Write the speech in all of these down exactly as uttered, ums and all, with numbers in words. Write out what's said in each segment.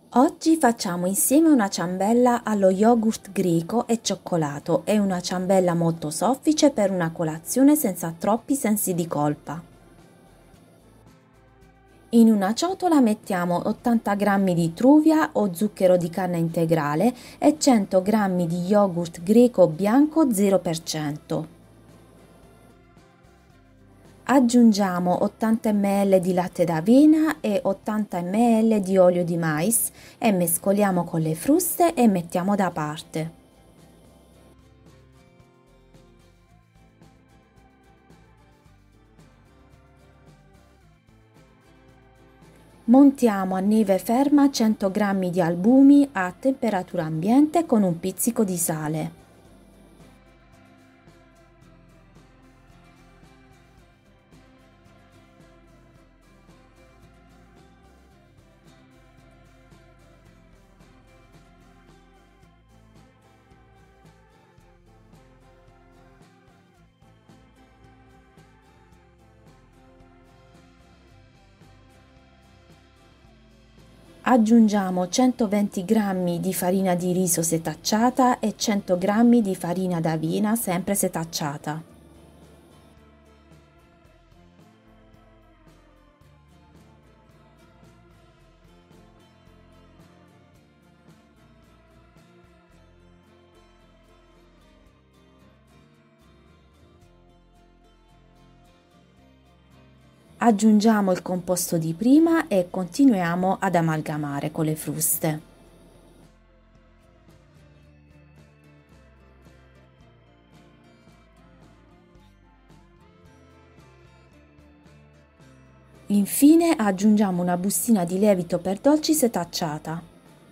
Oggi facciamo insieme una ciambella allo yogurt greco e cioccolato. È una ciambella molto soffice per una colazione senza troppi sensi di colpa. In una ciotola mettiamo ottanta grammi di truvia o zucchero di canna integrale e cento grammi di yogurt greco bianco zero per cento. Aggiungiamo ottanta millilitri di latte d'avena e ottanta millilitri di olio di mais e mescoliamo con le fruste e mettiamo da parte. Montiamo a neve ferma cento grammi di albumi a temperatura ambiente con un pizzico di sale. Aggiungiamo centoventi grammi di farina di riso setacciata e cento grammi di farina d'avena sempre setacciata. Aggiungiamo il composto di prima e continuiamo ad amalgamare con le fruste. Infine aggiungiamo una bustina di lievito per dolci setacciata.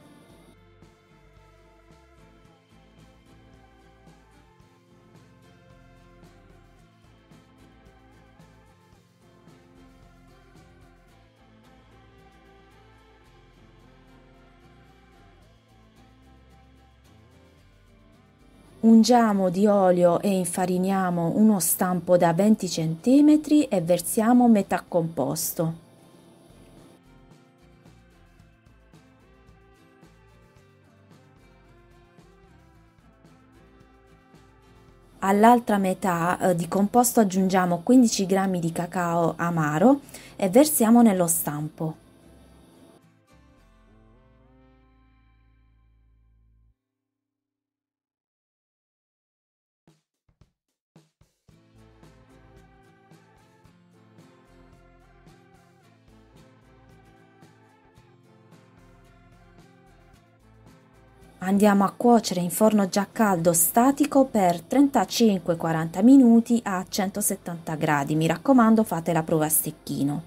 Ungiamo di olio e infariniamo uno stampo da venti centimetri e versiamo metà composto. All'altra metà eh, di composto aggiungiamo quindici grammi di cacao amaro e versiamo nello stampo. Andiamo a cuocere in forno già caldo statico per trentacinque quaranta minuti a centosettanta gradi. Mi raccomando, fate la prova a stecchino.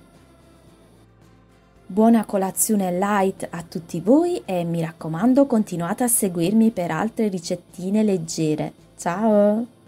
Buona colazione light a tutti voi e mi raccomando, continuate a seguirmi per altre ricettine leggere. Ciao!